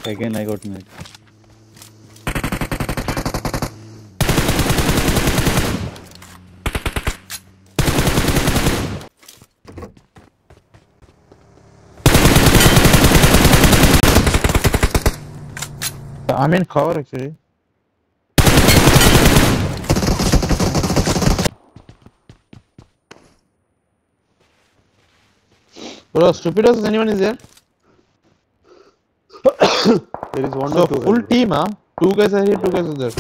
Again I got made. I'm in cover actually. Bro, stupidos, anyone is there? There is one So or two. full team, huh? 2 guys are here, 2 guys are there.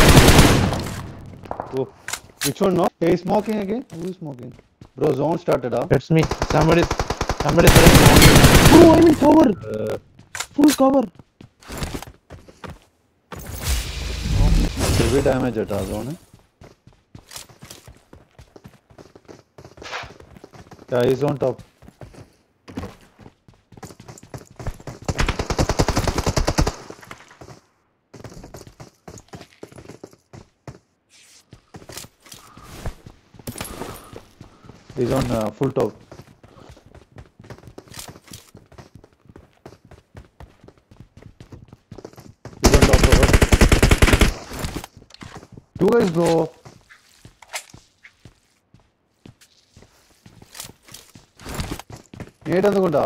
Oh, which one? No? Hey, smoking again? Who is smoking? Bro, zone started, huh? That's me. Somebody throwing. Bro, I'm in cover. Full cover. Heavy damage at our zone. Yeah, he's on top. He's on full top. He's on top of us. 2 guys, bro. Nate andukunda.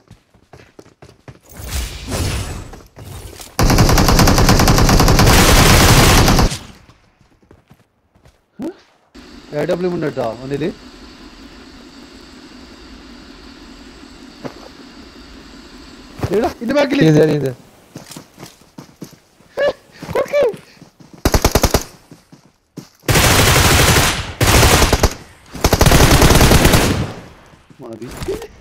AW mundatta onili. Eda inde back He's there. Okay. Madi.